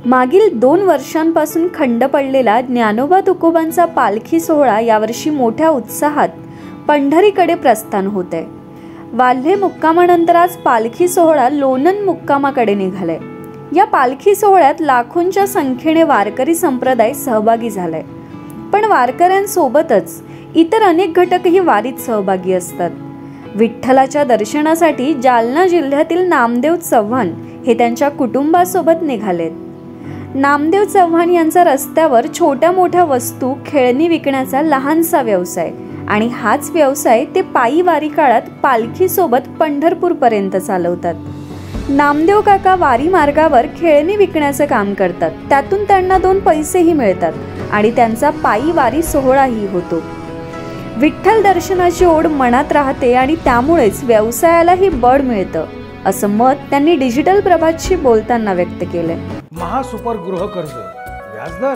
मागील 2 वर्षांपासून खंड पडलेला ज्ञानोबा तुकोबांचा पालखी सोहळा यावर्षी मोठ्या उत्साहात पंढरीकडे प्रस्थान होत आहे। वाल्हे मुक्कामानंतर आज पालखी सोहळा लोणंद मुक्कामाकडे निघालाय। या पालखी सोहळ्यात लाखोंच्या संख्येने वारकरी संप्रदाय सहभागी झालाय। पण वारकऱ्यांसोबतच इतर अनेक घटकही वारीत सहभागी असतात। विठ्ठलाच्या दर्शनासाठी जालना जिल्ह्यातील नामदेव चव्हाण हे त्यांच्या कुटुंबासोबत निघालेत। नामदेव चव्हाण यांचा रस्त्यावर छोट्या मोठ्या वस्तू खेळणी विकण्याचा लहानसा व्यवसाय आणि हाच व्यवसाय ते पायी वारी काळात पालखी सोबत पंढरपूर पर्यंत चालवतात। नामदेव काका वारी मार्गावर खेळणी विकण्याचे काम करतात, त्यातून त्यांना 2 पैसेही मिळतात आणि त्यांचा पायी वारी सोहळाही होतो। विठ्ठल दर्शनाची ओढ मनात राहते आणि त्यामुळेच व्यवसायालाही बळ मिळतं, असं मत त्यांनी डिजिटल प्रभातशी बोलताना व्यक्त केलंय। महासुपर गृह कर्ज व्याजदर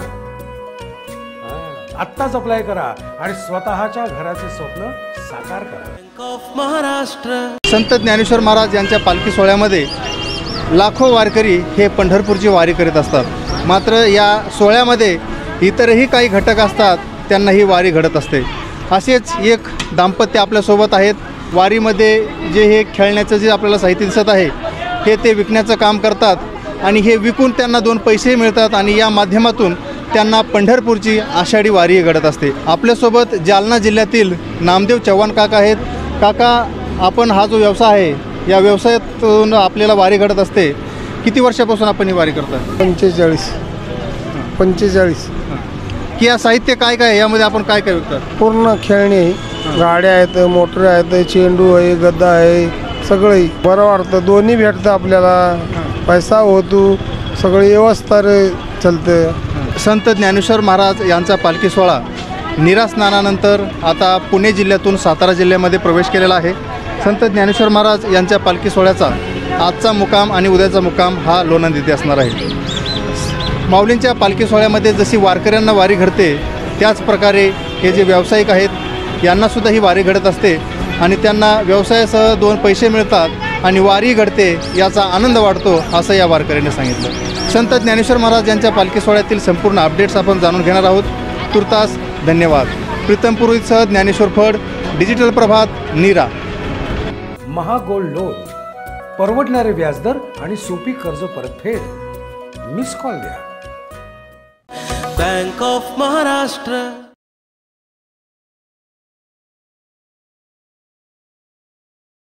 आत्ताच अप्लाय करा आणि स्वतःच्या घराचे स्वप्न साकार करा। Bank of Maharashtra. संत ज्ञानेश्वर महाराज यांच्या पालखी सोहळ्यामध्ये लाखो वारकरी हे पंढरपूरची वारी करीत असतात। मात्र या सोहळ्यामध्ये इतरही काही घटक असतात, त्यांना ही वारी घडत असते। असेच एक दाम्पत्य आपल्यासोबत आहेत। वारीमध्ये जे हे खेळण्याचं जे आपल्याला साहित्य दिसत आहे हे ते विकण्याचं काम करतात आणि हे विकून त्यांना 2 पैसे मिळतात आणि या माध्यमातून त्यांना पंढरपूरची आषाढी वारी घडत असते। आपल्यासोबत जालना जिल्ह्यातील नामदेव चव्हाण काका आहेत। काका, आपण हा जो व्यवसाय आहे या व्यवसायातून आपल्याला वारी घडत असते, किती वर्षापासून आपण ही वारी करता? 45 की या साहित्य काय काय यामध्ये आपण काय काय विकतात? पूर्ण खेळणी, गाड्या आहेत, मोटर आहेत, चेंडू आहे, गद्दा आहे, सगळं बरं वाटतं। दोन्ही भेटतं आपल्याला, पैसा होतो, सगळं व्यवस्था चालतं। संत ज्ञानेश्वर महाराज यांचा पालखी सोहळा नीरा स्नानानंतर आता पुणे जिल्ह्यातून सातारा जिल्ह्यामध्ये प्रवेश केलेला आहे। संत ज्ञानेश्वर महाराज यांच्या पालखी सोहळ्याचा आजचा मुक्काम आणि उद्याचा मुक्काम हा लोणंद येथे असणार आहे। माऊलींच्या पालखी सोहळ्यामध्ये जशी वारकऱ्यांना वारी घडते, त्याच प्रकारे हे जे व्यावसायिक आहेत यांनासुद्धा ही वारी घडत असते आणि त्यांना व्यवसायासह 2 पैसे मिळतात आणि वारी घडते याचा आनंद वाटतो, असं या वारकऱ्यांनी सांगितलं। संत ज्ञानेश्वर महाराज यांच्या पालखी सोहळ्यातील संपूर्ण अपडेट्स आपण जाणून घेणार आहोत। तुर्तास धन्यवाद। प्रीतम पुरोहितसह ज्ञानेश्वर फड, डिजिटल प्रभात, नीरा। महागोल्ड लोन, परवडणारे व्याजदर आणि सोपी कर्ज परतफेड। मिस कॉल द्या। Bank of Maharashtra.